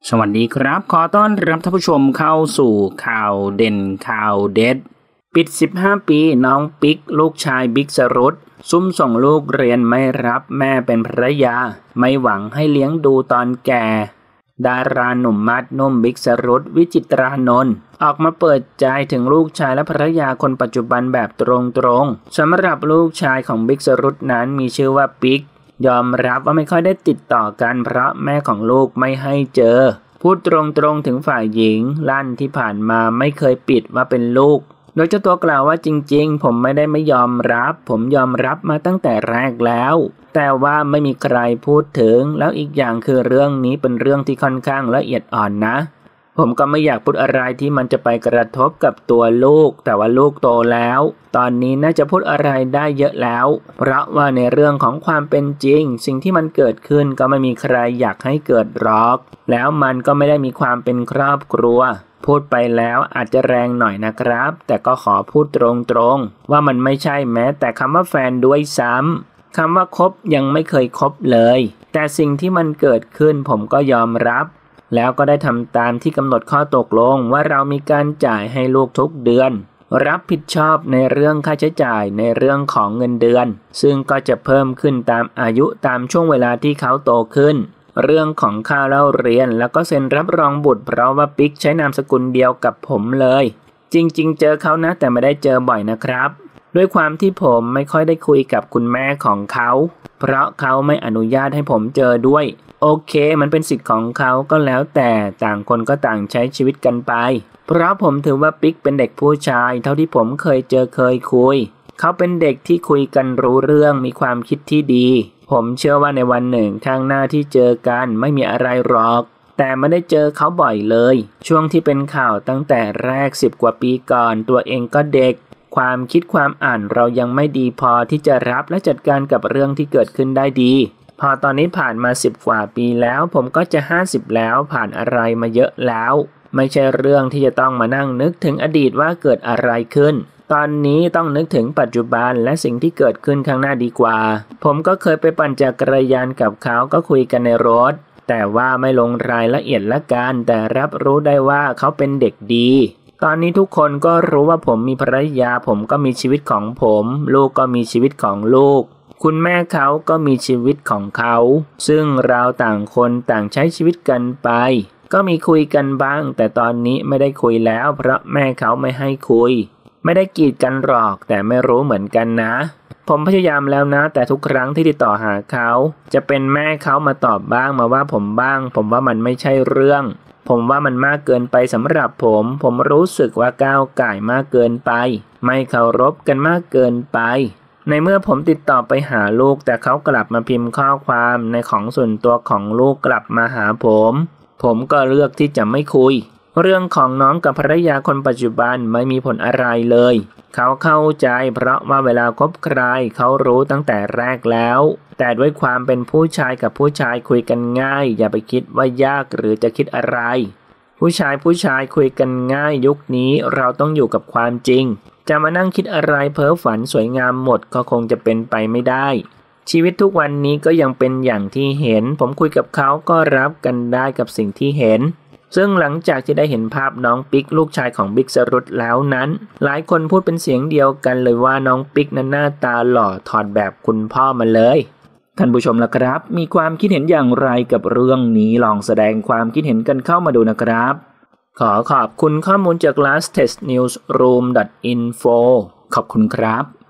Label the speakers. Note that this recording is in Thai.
Speaker 1: สวัสดีครับขอต้อนรับท่านผู้ชมเข้าสู่ข่าวเด่นข่าวเด็ดปิด15ปีน้องปิ๊กลูกชายบิ๊กสรุตซุ่มส่งลูกเรียนไม่รับแม่เป็นภรรยาไม่หวังให้เลี้ยงดูตอนแก่ดาราหนุ่มมาดนุ่มบิ๊กสรุตวิจิตรานนท์ออกมาเปิดใจถึงลูกชายและภรรยาคนปัจจุบันแบบตรงๆสำหรับลูกชายของบิ๊กสรุตนั้นมีชื่อว่าปิ๊กยอมรับว่าไม่ค่อยได้ติดต่อกันเพราะแม่ของลูกไม่ให้เจอพูดตรงๆถึงฝ่ายหญิงลั่นที่ผ่านมาไม่เคยปิดว่าเป็นลูกโดยเจ้าตัวกล่าวว่าจริงๆผมไม่ได้ไม่ยอมรับผมยอมรับมาตั้งแต่แรกแล้วแต่ว่าไม่มีใครพูดถึงแล้วอีกอย่างคือเรื่องนี้เป็นเรื่องที่ค่อนข้างละเอียดอ่อนนะผมก็ไม่อยากพูดอะไรที่มันจะไปกระทบกับตัวลูกแต่ว่าลูกโตแล้วตอนนี้น่าจะพูดอะไรได้เยอะแล้วเพราะว่าในเรื่องของความเป็นจริงสิ่งที่มันเกิดขึ้นก็ไม่มีใครอยากให้เกิดหรอกแล้วมันก็ไม่ได้มีความเป็นครอบครัวพูดไปแล้วอาจจะแรงหน่อยนะครับแต่ก็ขอพูดตรงๆว่ามันไม่ใช่แม้แต่คำว่าแฟนด้วยซ้ำคำว่าคบยังไม่เคยคบเลยแต่สิ่งที่มันเกิดขึ้นผมก็ยอมรับแล้วก็ได้ทำตามที่กำหนดข้อตกลงว่าเรามีการจ่ายให้ลูกทุกเดือนรับผิดชอบในเรื่องค่าใช้จ่ายในเรื่องของเงินเดือนซึ่งก็จะเพิ่มขึ้นตามอายุตามช่วงเวลาที่เขาโตขึ้นเรื่องของค่าเล่าเรียนแล้วก็เซ็นรับรองบุตรเพราะว่าปิ๊กใช้นามสกุลเดียวกับผมเลยจริงๆเจอเขานะแต่ไม่ได้เจอบ่อยนะครับด้วยความที่ผมไม่ค่อยได้คุยกับคุณแม่ของเขาเพราะเขาไม่อนุญาตให้ผมเจอด้วยโอเคมันเป็นสิทธิ์ของเขาก็แล้วแต่ต่างคนก็ต่างใช้ชีวิตกันไปเพราะผมถือว่าปิ๊กเป็นเด็กผู้ชายเท่าที่ผมเคยเจอเคยคุยเขาเป็นเด็กที่คุยกันรู้เรื่องมีความคิดที่ดีผมเชื่อว่าในวันหนึ่งข้างหน้าที่เจอกันไม่มีอะไรหรอกแต่ไม่ได้เจอเขาบ่อยเลยช่วงที่เป็นข่าวตั้งแต่แรก10 กว่าปีก่อนตัวเองก็เด็กความคิดความอ่านเรายังไม่ดีพอที่จะรับและจัดการกับเรื่องที่เกิดขึ้นได้ดีพอตอนนี้ผ่านมา10 กว่าปีแล้วผมก็จะ50แล้วผ่านอะไรมาเยอะแล้วไม่ใช่เรื่องที่จะต้องมานั่งนึกถึงอดีตว่าเกิดอะไรขึ้นตอนนี้ต้องนึกถึงปัจจุบันและสิ่งที่เกิดขึ้นข้างหน้าดีกว่าผมก็เคยไปปั่นจักรยานกับเขาก็คุยกันในรถแต่ว่าไม่ลงรายละเอียดละกันแต่รับรู้ได้ว่าเขาเป็นเด็กดีตอนนี้ทุกคนก็รู้ว่าผมมีภรรยาผมก็มีชีวิตของผมลูกก็มีชีวิตของลูกคุณแม่เขาก็มีชีวิตของเขาซึ่งเราต่างคนต่างใช้ชีวิตกันไปก็มีคุยกันบ้างแต่ตอนนี้ไม่ได้คุยแล้วเพราะแม่เขาไม่ให้คุยไม่ได้กีดกันหรอกแต่ไม่รู้เหมือนกันนะผมพยายามแล้วนะแต่ทุกครั้งที่ติดต่อหาเขาจะเป็นแม่เขามาตอบบ้างมาว่าผมบ้างผมว่ามันไม่ใช่เรื่องผมว่ามันมากเกินไปสำหรับผมรู้สึกว่าก้าวก่ายมากเกินไปไม่เคารพกันมากเกินไปในเมื่อผมติดต่อไปหาลูกแต่เขากลับมาพิมพ์ข้อความในของส่วนตัวของลูกกลับมาหาผมก็เลือกที่จะไม่คุยเรื่องของน้องกับภรรยาคนปัจจุบันไม่มีผลอะไรเลยเขาเข้าใจเพราะว่าเวลาคบใครเขารู้ตั้งแต่แรกแล้วแต่ด้วยความเป็นผู้ชายกับผู้ชายคุยกันง่ายอย่าไปคิดว่ายากหรือจะคิดอะไรผู้ชายคุยกันง่ายยุคนี้เราต้องอยู่กับความจริงจะมานั่งคิดอะไรเพ้อฝันสวยงามหมดก็คงจะเป็นไปไม่ได้ชีวิตทุกวันนี้ก็ยังเป็นอย่างที่เห็นผมคุยกับเขาก็รับกันได้กับสิ่งที่เห็นซึ่งหลังจากที่ได้เห็นภาพน้องปิ๊กลูกชายของบิ๊กสรุตแล้วนั้นหลายคนพูดเป็นเสียงเดียวกันเลยว่าน้องปิ๊กนั้นหน้าตาหล่อถอดแบบคุณพ่อมาเลยท่านผู้ชมล่ะครับมีความคิดเห็นอย่างไรกับเรื่องนี้ลองแสดงความคิดเห็นกันเข้ามาดูนะครับขอขอบคุณข้อมูลจาก lasttestnewsroom.info ขอบคุณครับ